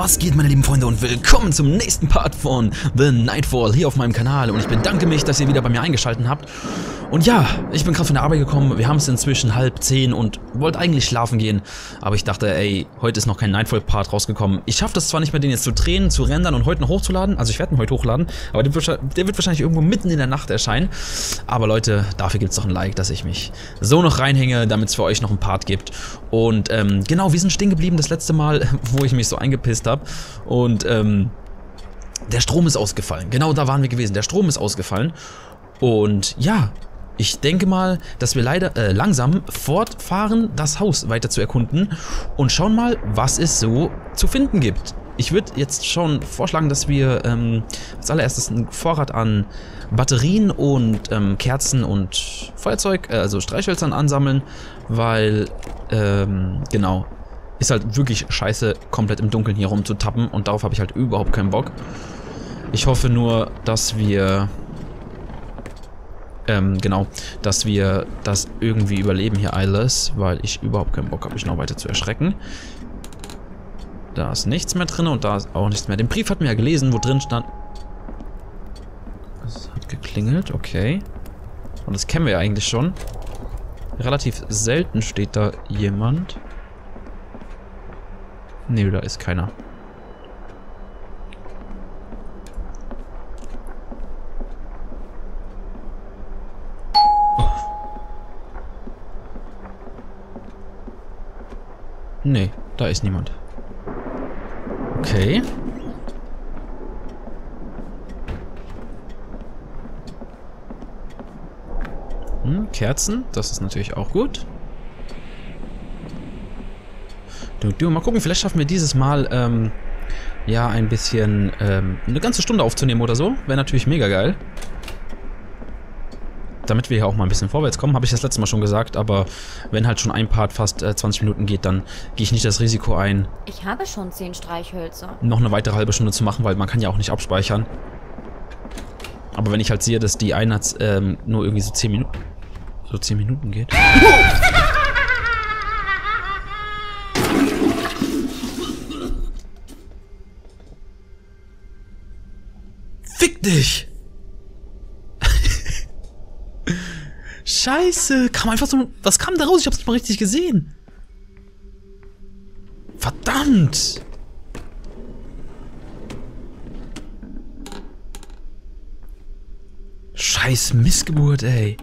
Was geht, meine lieben Freunde, und willkommen zum nächsten Part von The Nightfall hier auf meinem Kanal. Und ich bedanke mich, dass ihr wieder bei mir eingeschaltet habt. Und ja, ich bin gerade von der Arbeit gekommen, wir haben es inzwischen 9:30 und wollte eigentlich schlafen gehen. Aber ich dachte, ey, heute ist noch kein Nightfall-Part rausgekommen. Ich schaffe das zwar nicht mehr, den jetzt zu drehen, zu rendern und heute noch hochzuladen. Also ich werde ihn heute hochladen, aber der wird wahrscheinlich irgendwo mitten in der Nacht erscheinen. Aber Leute, dafür gibt es doch ein Like, dass ich mich so noch reinhänge, damit es für euch noch einen Part gibt. Und genau, wir sind stehen geblieben das letzte Mal, wo ich mich so eingepisst habe. Und der Strom ist ausgefallen. Genau da waren wir gewesen. Der Strom ist ausgefallen. Und ja, ich denke mal, dass wir leider langsam fortfahren, das Haus weiter zu erkunden und schauen mal, was es so zu finden gibt. Ich würde jetzt schon vorschlagen, dass wir als allererstes einen Vorrat an Batterien und Kerzen und Feuerzeug, also Streichhölzern ansammeln, weil, genau, ist halt wirklich scheiße, komplett im Dunkeln hier rumzutappen und darauf habe ich halt überhaupt keinen Bock. Ich hoffe nur, dass wir genau, dass wir das irgendwie überleben hier alles, weil ich überhaupt keinen Bock habe, mich noch weiter zu erschrecken. Da ist nichts mehr drin und da ist auch nichts mehr. Den Brief hatten wir ja gelesen, wo drin stand. Es hat geklingelt, okay. Und das kennen wir ja eigentlich schon. Relativ selten steht da jemand. Nee, da ist keiner. Nee, da ist niemand. Okay. Kerzen, das ist natürlich auch gut. Mal gucken, vielleicht schaffen wir dieses Mal, ja, ein bisschen, eine ganze Stunde aufzunehmen oder so. Wäre natürlich mega geil. Damit wir hier auch mal ein bisschen vorwärts kommen, habe ich das letzte Mal schon gesagt, aber wenn halt schon ein Part fast 20 Minuten geht, dann gehe ich nicht das Risiko ein. Ich habe schon 10 Streichhölzer. Noch eine weitere halbe Stunde zu machen, weil man kann ja auch nicht abspeichern. Aber wenn ich halt sehe, dass die Einheit nur irgendwie so 10 Minuten geht. Fick dich! Scheiße, kam einfach so... Was kam da raus? Ich hab's nicht mal richtig gesehen. Verdammt! Scheiß Missgeburt, ey.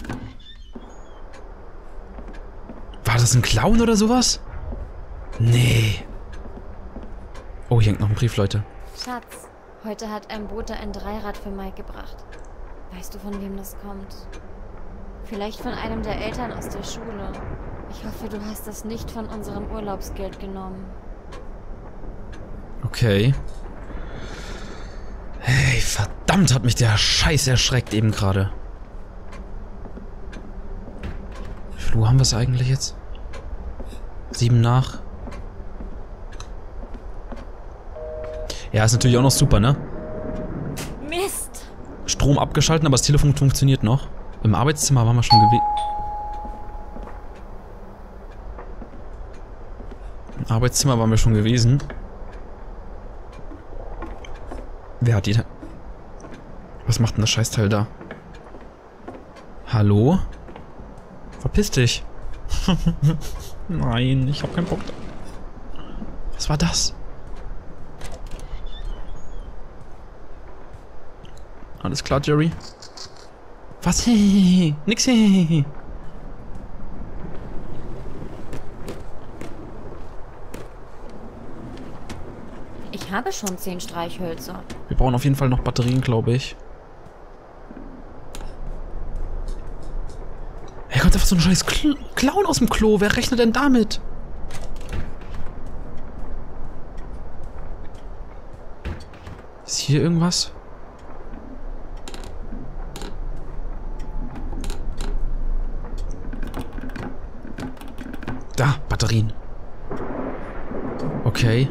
War das ein Clown oder sowas? Nee. Oh, hier hängt noch ein Brief, Leute. Schatz, heute hat ein Bote ein Dreirad für Mike gebracht. Weißt du, von wem das kommt? Vielleicht von einem der Eltern aus der Schule. Ich hoffe, du hast das nicht von unserem Urlaubsgeld genommen. Okay. Hey, verdammt, hat mich der Scheiß erschreckt eben gerade. Wie viel Uhr haben wir es eigentlich jetzt? 7 nach. Ja, ist natürlich auch noch super, ne? Mist! Strom abgeschaltet, aber das Telefon funktioniert noch. Im Arbeitszimmer waren wir schon gewesen. Im Arbeitszimmer waren wir schon gewesen. Wer hat die da? Was macht denn das Scheißteil da? Hallo? Verpiss dich. Nein, ich hab keinen Bock. Was war das? Alles klar, Jerry? Was? Hey, nix. Hey. Ich habe schon 10 Streichhölzer. Wir brauchen auf jeden Fall noch Batterien, glaube ich. Hey, kommt einfach so ein scheiß Clown aus dem Klo. Wer rechnet denn damit? Ist hier irgendwas? Da, Batterien. Okay.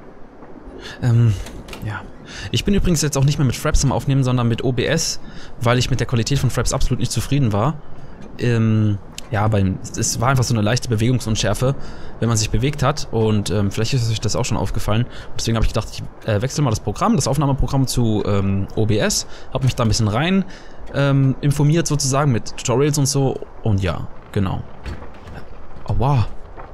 Ja. Ich bin übrigens jetzt auch nicht mehr mit Fraps am Aufnehmen, sondern mit OBS, weil ich mit der Qualität von Fraps absolut nicht zufrieden war. ja, es war einfach so eine leichte Bewegungsunschärfe, wenn man sich bewegt hat. Und vielleicht ist euch das auch schon aufgefallen. Deswegen habe ich gedacht, ich wechsle mal das Aufnahmeprogramm zu OBS. Habe mich da ein bisschen rein informiert sozusagen mit Tutorials und so. Und ja, genau. Oh, wow.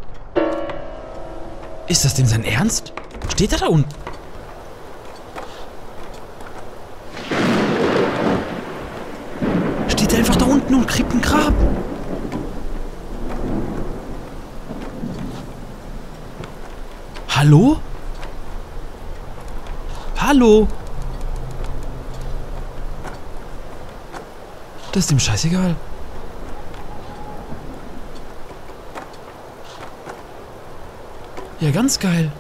Ist das denn sein Ernst? Steht er da unten? Steht er einfach da unten und kriegt ein Grab? Hallo? Hallo? Das ist ihm scheißegal. Ja, ganz geil.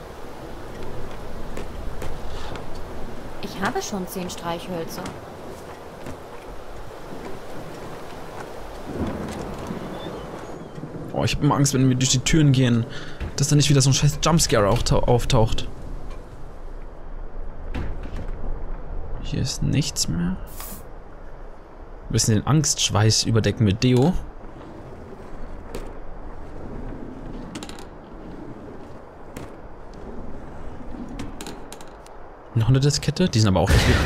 Ich habe schon 10 Streichhölzer. Oh, ich habe immer Angst, wenn wir durch die Türen gehen, dass da nicht wieder so ein scheiß Jumpscare auftaucht. Hier ist nichts mehr. Ein bisschen den Angstschweiß überdecken mit Deo. Noch eine Diskette? Die sind aber auch nicht gut.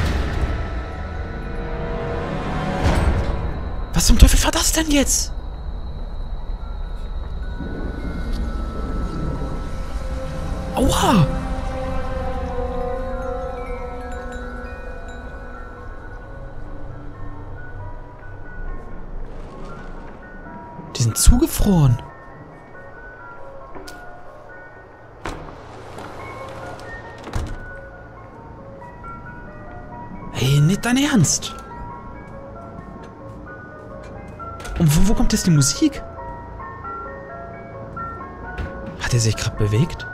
Was zum Teufel war das denn jetzt? Aua! Die sind zugefroren. Hey, nicht dein Ernst? Und wo kommt jetzt die Musik? Hat er sich gerade bewegt?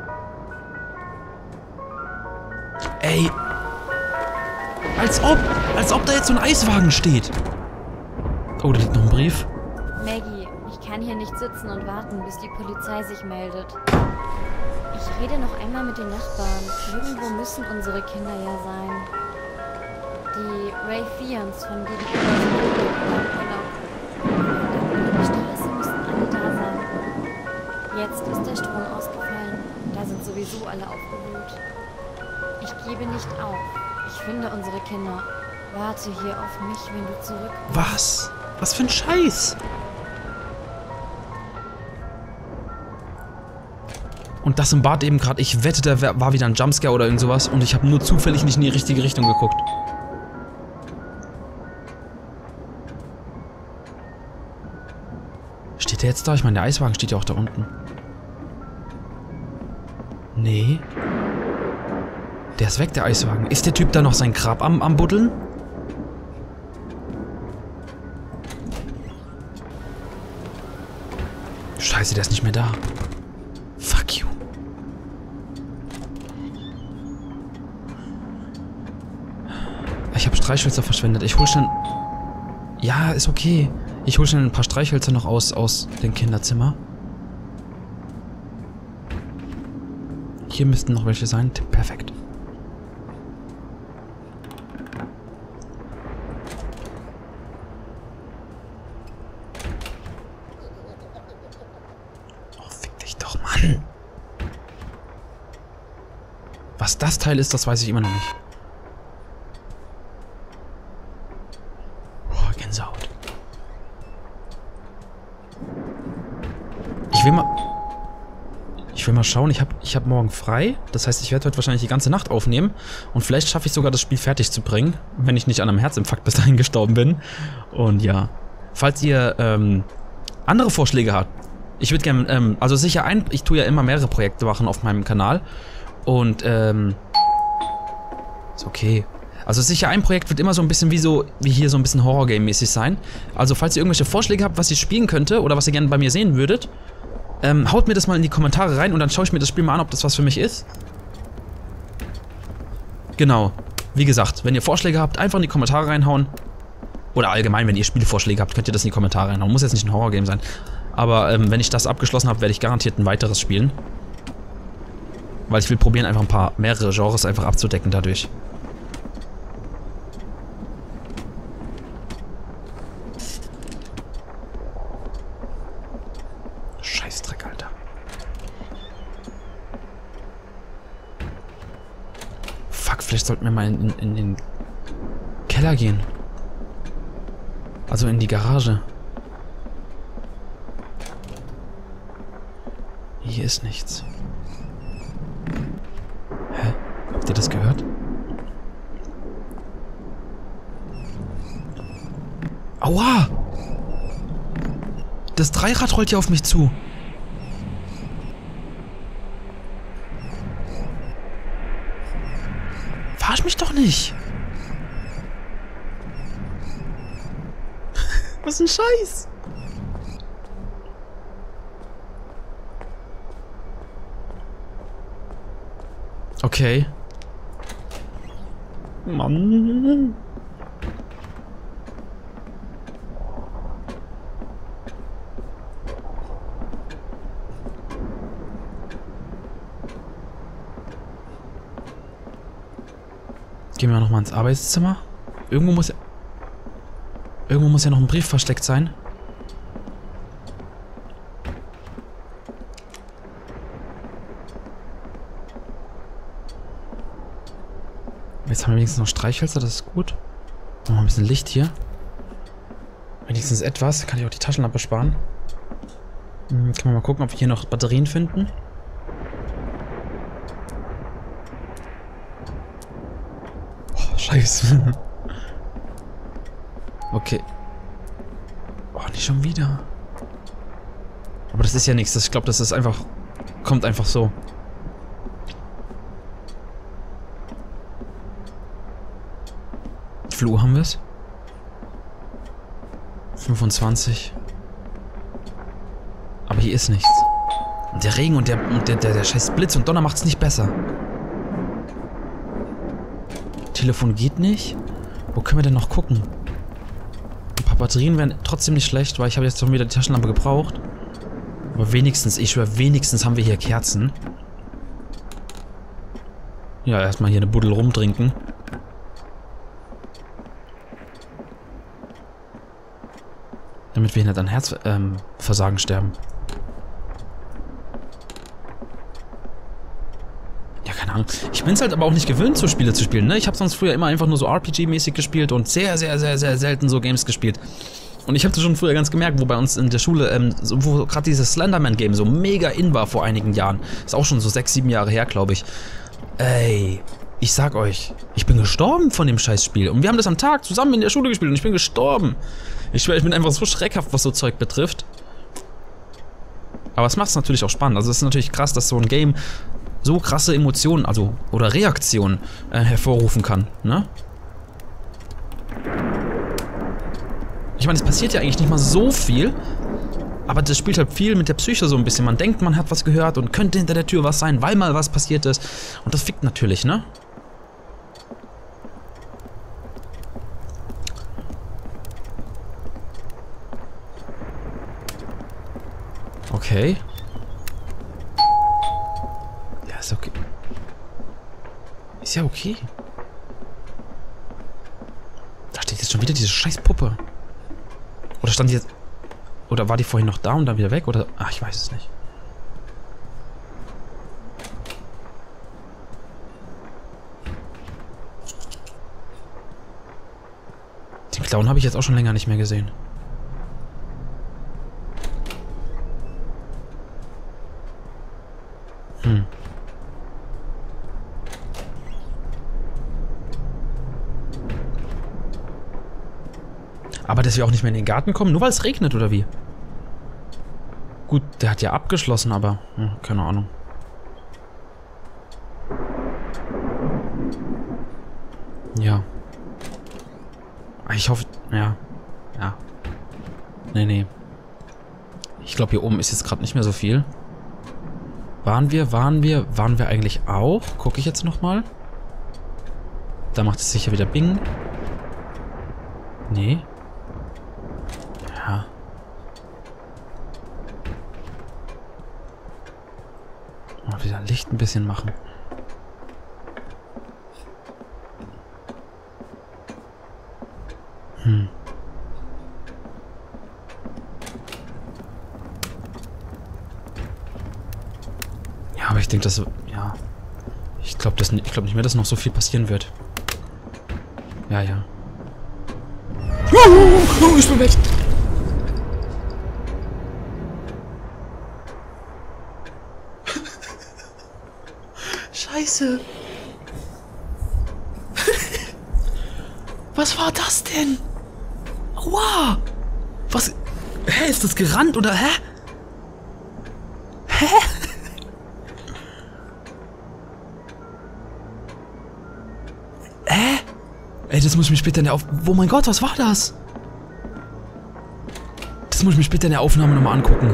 Ey. Als ob da jetzt so ein Eiswagen steht. Oh, da liegt noch ein Brief. Maggie, ich kann hier nicht sitzen und warten, bis die Polizei sich meldet. Ich rede noch einmal mit den Nachbarn. Irgendwo müssen unsere Kinder ja sein. Die Raytheons von gegenüber sind die Straße müssen alle da sein. Jetzt ist der Strom ausgefallen. Da sind sowieso alle aufgewühlt. Ich gebe nicht auf. Ich finde unsere Kinder. Warte hier auf mich, wenn du zurückkommst. Was? Was für ein Scheiß? Und das im Bad eben gerade, ich wette, da war wieder ein Jumpscare oder irgend sowas und ich habe nur zufällig nicht in die richtige Richtung geguckt. Steht der jetzt da? Ich meine, der Eiswagen steht ja auch da unten. Nee. Der ist weg, der Eiswagen. Ist der Typ da noch sein Grab am Buddeln? Scheiße, der ist nicht mehr da. Fuck you. Ich habe Streichhölzer verschwendet. Ich hol schnell... Ja, ist okay. Ich hol schnell ein paar Streichhölzer noch aus dem Kinderzimmer. Hier müssten noch welche sein. Perfekt. Oh, fick dich doch, Mann. Was das Teil ist, das weiß ich immer noch nicht. Oh, Gänsehaut. Ich will mal schauen, ich hab morgen frei. Das heißt, ich werde heute wahrscheinlich die ganze Nacht aufnehmen. Und vielleicht schaffe ich sogar das Spiel fertig zu bringen, wenn ich nicht an einem Herzinfarkt bis dahin gestorben bin. Und ja, falls ihr andere Vorschläge habt, ich würde gerne, also sicher ich tue ja immer mehrere Projekte machen auf meinem Kanal. Und ist okay. Also sicher ein Projekt wird immer so ein bisschen wie hier so ein bisschen Horror-Game-mäßig sein. Also falls ihr irgendwelche Vorschläge habt, was ich spielen könnte oder was ihr gerne bei mir sehen würdet, haut mir das mal in die Kommentare rein und dann schaue ich mir das Spiel mal an, ob das was für mich ist. Genau. Wie gesagt, wenn ihr Vorschläge habt, einfach in die Kommentare reinhauen. Oder allgemein, wenn ihr Spielvorschläge habt, könnt ihr das in die Kommentare reinhauen. Muss jetzt nicht ein Horror-Game sein. Aber wenn ich das abgeschlossen habe, werde ich garantiert ein weiteres spielen. Weil ich will probieren, einfach mehrere Genres einfach abzudecken dadurch. sollten wir mal in den Keller gehen. Also in die Garage. Hier ist nichts. Hä? Habt ihr das gehört? Aua! Das Dreirad rollt ja auf mich zu. Verarsch mich doch nicht. Was ein Scheiß. Okay. Mann. Gehen wir noch mal ins Arbeitszimmer. Irgendwo muss ja noch ein Brief versteckt sein. Jetzt haben wir wenigstens noch Streichhölzer, das ist gut. Noch ein bisschen Licht hier. Wenigstens etwas. Kann ich auch die Taschenlampe sparen. Kann man mal gucken, ob wir hier noch Batterien finden. Oh, scheiße. Okay. Oh, nicht schon wieder. Aber das ist ja nichts. Ich glaube, das ist einfach... Kommt einfach so. Wie viel Uhr haben wir es? 25. Aber hier ist nichts. Und der Regen und der scheiß Blitz und Donner macht es nicht besser. Telefon geht nicht. Wo können wir denn noch gucken? Ein paar Batterien wären trotzdem nicht schlecht, weil ich habe jetzt schon wieder die Taschenlampe gebraucht. Aber wenigstens, ich schwöre, wenigstens haben wir hier Kerzen. Ja, erstmal hier eine Buddel rumtrinken. Damit wir nicht an Herzversagen sterben. Ja, keine Ahnung. Ich bin es halt aber auch nicht gewöhnt, so Spiele zu spielen, ne? Ich habe sonst früher immer einfach nur so RPG-mäßig gespielt und sehr, sehr, sehr, sehr selten so Games gespielt. Und ich habe das schon früher ganz gemerkt, wo bei uns in der Schule, wo gerade dieses Slenderman-Game so mega in war vor einigen Jahren. Ist auch schon so 6, 7 Jahre her, glaube ich. Ey, ich sag euch, ich bin gestorben von dem Scheißspiel. Und wir haben das am Tag zusammen in der Schule gespielt und ich bin gestorben. Ich schwöre, ich bin einfach so schreckhaft, was so Zeug betrifft. Aber es macht es natürlich auch spannend. Also es ist natürlich krass, dass so ein Game so krasse Emotionen, also oder Reaktionen hervorrufen kann, ne? Ich meine, es passiert ja eigentlich nicht mal so viel, aber das spielt halt viel mit der Psyche so ein bisschen. Man denkt, man hat was gehört und könnte hinter der Tür was sein, weil mal was passiert ist. Und das fickt natürlich, ne? Okay. Ja, ist okay. Ist ja okay. Da steht jetzt schon wieder diese scheiß Puppe. Oder stand die jetzt... Oder war die vorhin noch da und dann wieder weg? Oder... Ach, ich weiß es nicht. Den Clown habe ich jetzt auch schon länger nicht mehr gesehen. Aber dass wir auch nicht mehr in den Garten kommen, nur weil es regnet, oder wie? Gut, der hat ja abgeschlossen, aber... keine Ahnung. Ja. Ich hoffe... Ja. Ja. Nee. Ich glaube, hier oben ist jetzt gerade nicht mehr so viel. Waren wir eigentlich auch? Gucke ich jetzt nochmal. Da macht es sicher wieder Bing. Nee. Ja. Mal wieder Licht ein bisschen machen. Ja, aber ich denke, das... Ja. Ich Ich glaub nicht mehr, dass noch so viel passieren wird. Ja, ja. Ich bin weg! Scheiße! Was war das denn? Aua! Was? Hä, ist das gerannt oder hä? Hä? Ey, das muss ich mir später in der Oh mein Gott, was war das? Das muss ich mir später in der Aufnahme nochmal angucken.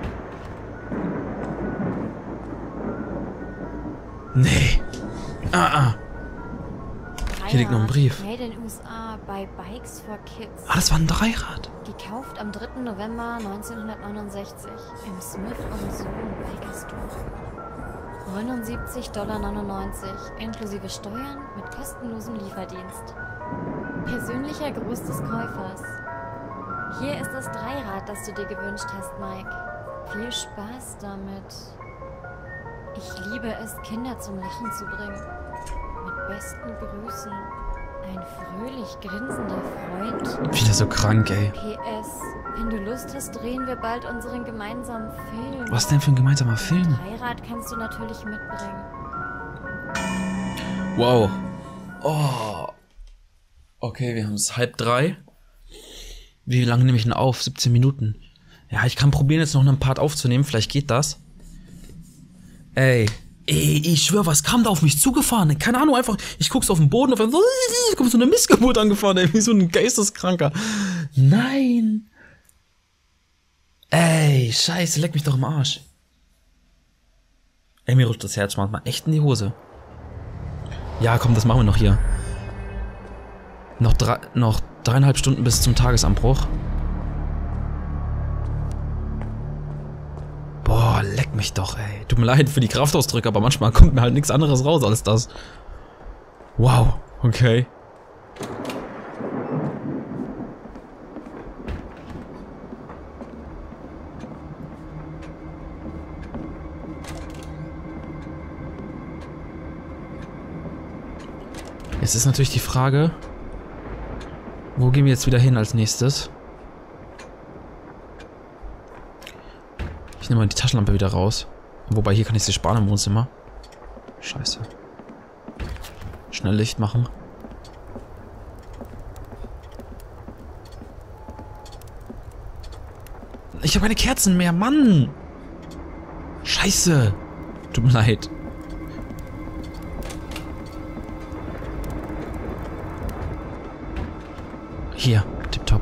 Nee. Hier liegt noch ein Brief. Made in USA by Bikes for Kids. Ah, das war ein Dreirad. Gekauft am 3. November 1969 im Smith & Sohn Bakersdorf. $79,99 inklusive Steuern mit kostenlosem Lieferdienst. Persönlicher Gruß des Käufers. Hier ist das Dreirad, das du dir gewünscht hast, Mike. Viel Spaß damit. Ich liebe es, Kinder zum Lachen zu bringen. Mit besten Grüßen. Ein fröhlich grinsender Freund. Wieder so krank, ey. PS. Wenn du Lust hast, drehen wir bald unseren gemeinsamen Film. Was denn für ein gemeinsamer Film? Dreirad kannst du natürlich mitbringen. Wow. Oh. Okay, wir haben es 2:30. Wie lange nehme ich denn auf? 17 Minuten. Ja, ich kann probieren, jetzt noch einen Part aufzunehmen. Vielleicht geht das. Ey, ich schwör, was kam da auf mich zugefahren? Keine Ahnung, einfach, ich guck's auf den Boden, auf einmal kommt so eine Missgeburt angefahren, ey, wie so ein Geisteskranker. Nein. Ey, scheiße, leck mich doch im Arsch. Ey, mir rutscht das Herz manchmal echt in die Hose. Ja, komm, das machen wir noch hier. Noch 3,5 Stunden bis zum Tagesanbruch. Boah, leck mich doch, ey. Tut mir leid für die Kraftausdrücke, aber manchmal kommt mir halt nichts anderes raus als das. Wow, okay. Jetzt ist natürlich die Frage, wo gehen wir jetzt wieder hin als nächstes? Ich nehme mal die Taschenlampe wieder raus. Wobei, hier kann ich sie sparen im Wohnzimmer. Scheiße. Schnell Licht machen. Ich habe keine Kerzen mehr, Mann! Scheiße! Tut mir leid. Hier, tipptopp.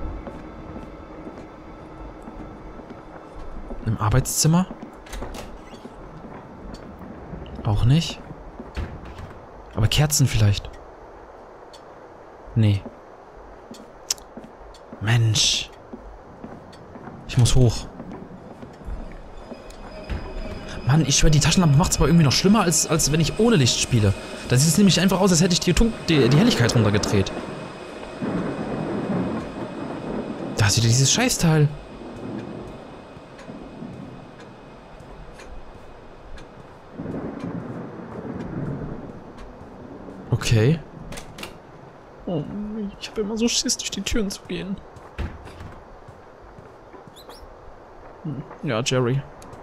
Im Arbeitszimmer? Auch nicht. Aber Kerzen vielleicht. Nee. Mensch. Ich muss hoch. Mann, ich schwör, die Taschenlampe macht es aber irgendwie noch schlimmer, als wenn ich ohne Licht spiele. Da sieht es nämlich einfach aus, als hätte ich die Helligkeit runtergedreht. Da ist wieder dieses Scheißteil. Okay. Oh, ich habe immer so Schiss, durch die Türen zu gehen. Ja, Jerry.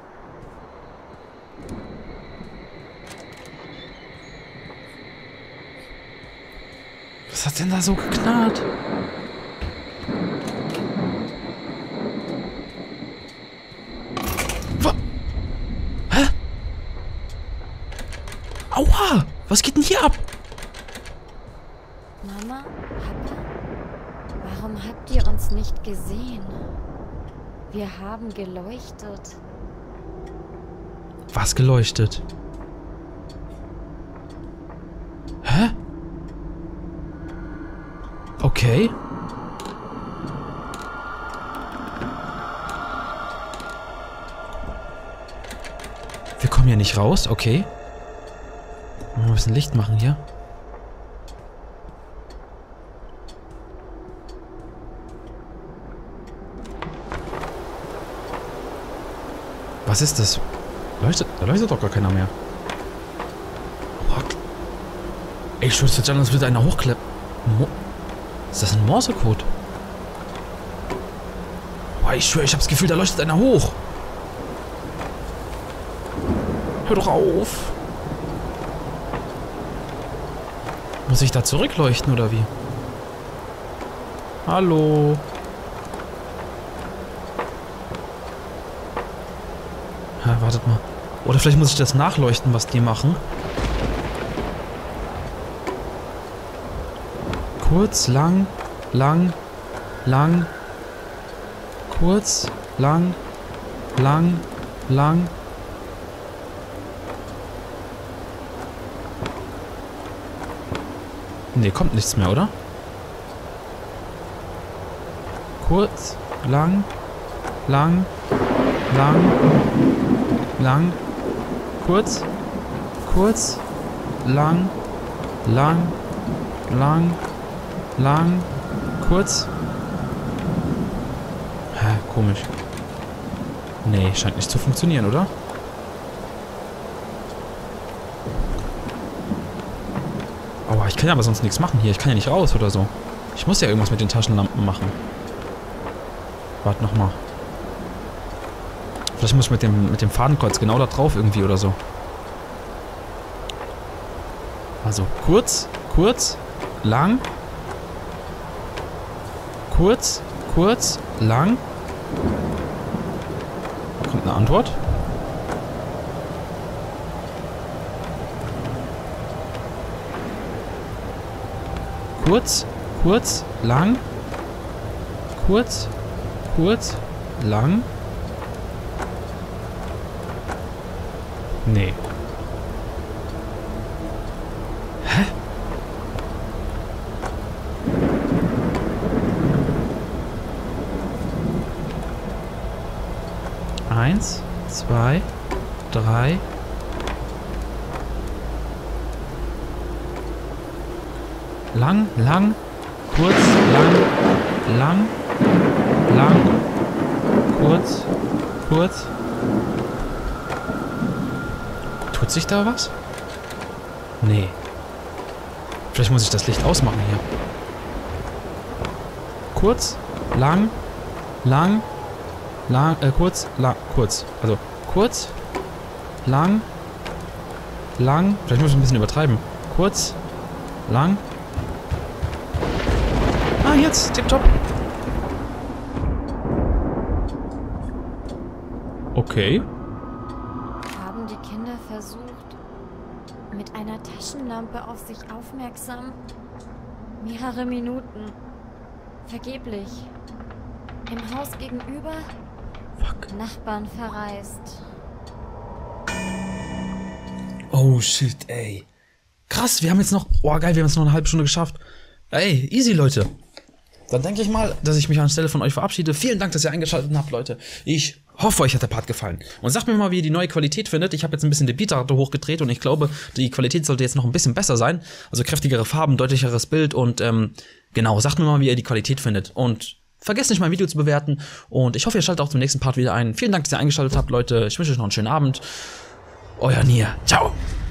Was hat denn da so geknarrt? Hä? Aua! Was geht denn hier ab? Mama, Papa, warum habt ihr uns nicht gesehen? Wir haben geleuchtet. Was geleuchtet? Hä? Okay. Wir kommen hier nicht raus, okay. Mal ein bisschen Licht machen hier. Was ist das? Da leuchtet doch gar keiner mehr. Ey, ich schwör's jetzt an, als würde einer hochkleppen. Ist das ein Morsecode? Boah, ich schwöre, ich habe das Gefühl, da leuchtet einer hoch. Hör doch auf. Muss ich da zurückleuchten, oder wie? Hallo? Ja, wartet mal. Oder vielleicht muss ich das nachleuchten, was die machen. Kurz, lang, lang, lang. Kurz, lang, lang, lang. Ne, kommt nichts mehr, oder? Kurz, lang, lang, lang, lang, kurz, kurz, lang, lang, lang, lang, kurz. Hä, komisch. Nee, scheint nicht zu funktionieren, oder? Aua, ich kann ja aber sonst nichts machen hier. Ich kann ja nicht raus oder so. Ich muss ja irgendwas mit den Taschenlampen machen. Warte nochmal. Vielleicht muss ich mit dem Fadenkreuz genau da drauf irgendwie oder so. Also kurz, kurz, lang. Kurz, kurz, lang. Kommt eine Antwort. Kurz, kurz, lang. Kurz, kurz, lang. Nee. Hä? Eins, zwei, drei. Lang, lang, kurz, lang, lang, lang, kurz, kurz. Tut sich da was? Nee. Vielleicht muss ich das Licht ausmachen hier. Kurz, lang, lang, lang, kurz, lang, kurz. Also kurz, lang, lang. Vielleicht muss ich ein bisschen übertreiben. Kurz, lang. Ah, jetzt, tipptopp. Okay. Haben die Kinder versucht, mit einer Taschenlampe auf sich aufmerksam? Mehrere Minuten. Vergeblich. Im Haus gegenüber? Fuck. Nachbarn verreist. Oh shit, ey. Krass, wir haben jetzt noch... Oh geil, wir haben jetzt noch eine halbe Stunde geschafft. Ey, easy, Leute. Dann denke ich mal, dass ich mich anstelle von euch verabschiede. Vielen Dank, dass ihr eingeschaltet habt, Leute. Ich hoffe, euch hat der Part gefallen. Und sagt mir mal, wie ihr die neue Qualität findet. Ich habe jetzt ein bisschen die Bitrate hochgedreht und ich glaube, die Qualität sollte jetzt noch ein bisschen besser sein. Also kräftigere Farben, deutlicheres Bild und genau, sagt mir mal, wie ihr die Qualität findet. Und vergesst nicht, mein Video zu bewerten. Und ich hoffe, ihr schaltet auch zum nächsten Part wieder ein. Vielen Dank, dass ihr eingeschaltet habt, Leute. Ich wünsche euch noch einen schönen Abend. Euer Nier. Ciao.